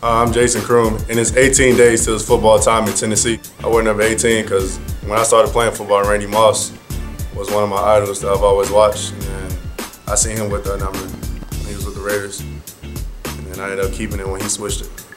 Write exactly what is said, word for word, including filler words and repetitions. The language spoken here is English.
Uh, I'm Jason Croom, and it's eighteen days till it's football time in Tennessee. I wore number eighteen because when I started playing football, Randy Moss was one of my idols that I've always watched. And I seen him with that number when he was with the Raiders. And then I ended up keeping it when he switched it.